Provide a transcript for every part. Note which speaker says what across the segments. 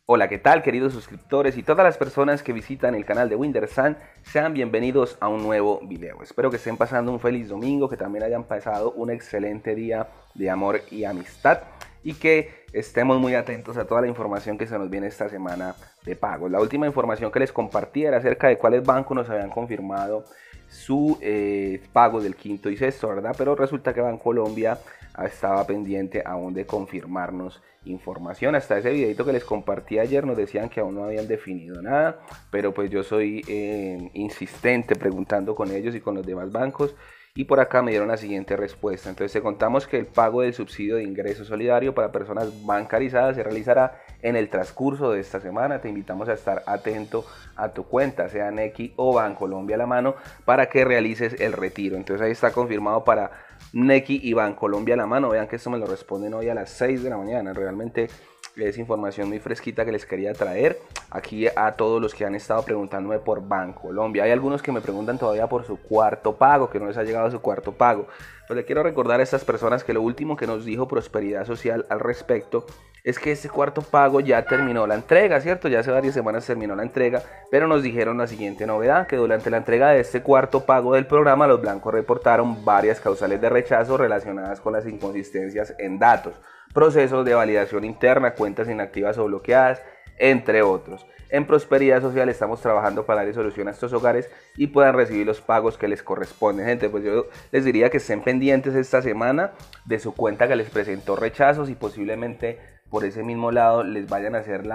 Speaker 1: Hola, ¿qué tal, queridos suscriptores y todas las personas que visitan el canal de Windersan? Sean bienvenidos a un nuevo video. Espero que estén pasando un feliz domingo, que también hayan pasado un excelente día de amor y amistad y que estemos muy atentos a toda la información que se nos viene esta semana de pagos. La última información que les compartí era acerca de cuáles bancos nos habían confirmado su pago del quinto y sexto, ¿verdad? Pero resulta que Bancolombia estaba pendiente aún de confirmarnos información. Hasta ese videito que les compartí ayer nos decían que aún no habían definido nada, pero pues yo soy insistente preguntando con ellos y con los demás bancos, y por acá me dieron la siguiente respuesta. Entonces te contamos que el pago del subsidio de ingreso solidario para personas bancarizadas se realizará en el transcurso de esta semana. Te invitamos a estar atento a tu cuenta, sea Nequi o Bancolombia a la mano, para que realices el retiro. Entonces ahí está confirmado para Nequi y Bancolombia a la mano. Vean que esto me lo responden hoy a las 6 de la mañana. Realmente es información muy fresquita que les quería traer aquí a todos los que han estado preguntándome por Bancolombia. Hay algunos que me preguntan todavía por su cuarto pago, que no les ha llegado su cuarto pago. Pero le quiero recordar a estas personas que lo último que nos dijo Prosperidad Social al respecto es que este cuarto pago ya terminó la entrega, ¿cierto? Ya hace varias semanas terminó la entrega, pero nos dijeron la siguiente novedad, que durante la entrega de este cuarto pago del programa, los blancos reportaron varias causales de rechazo relacionadas con las inconsistencias en datos, procesos de validación interna, cuentas inactivas o bloqueadas, entre otros. En Prosperidad Social estamos trabajando para darle solución a estos hogares y puedan recibir los pagos que les corresponden. Gente, pues yo les diría que estén pendientes esta semana de su cuenta que les presentó rechazos y posiblemente por ese mismo lado les vayan a hacer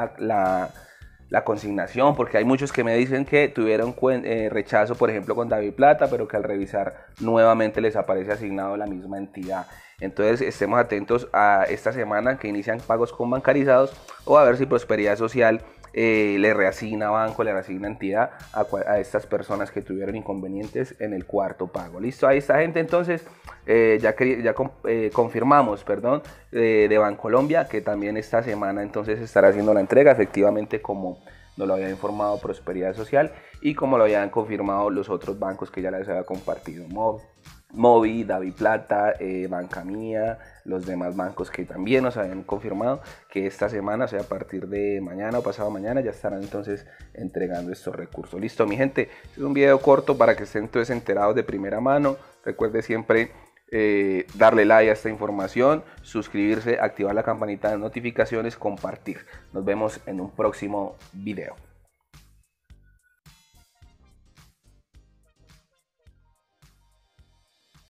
Speaker 1: la consignación, porque hay muchos que me dicen que tuvieron rechazo, por ejemplo, con DaviPlata, pero que al revisar nuevamente les aparece asignado la misma entidad. Entonces estemos atentos a esta semana que inician pagos con bancarizados, o a ver si Prosperidad Social le reasigna banco, le reasigna entidad a estas personas que tuvieron inconvenientes en el cuarto pago. Listo, ahí está, gente. Entonces confirmamos, perdón, de Bancolombia, que también esta semana entonces estará haciendo la entrega, efectivamente, como nos lo había informado Prosperidad Social y como lo habían confirmado los otros bancos que ya les había compartido, Movi, DaviPlata, Banca Mía, los demás bancos que también nos habían confirmado que esta semana, o sea, a partir de mañana o pasado mañana, ya estarán entonces entregando estos recursos. Listo, mi gente, es un video corto para que estén entonces enterados de primera mano. Recuerde siempre darle like a esta información, suscribirse, activar la campanita de notificaciones, compartir. Nos vemos en un próximo video.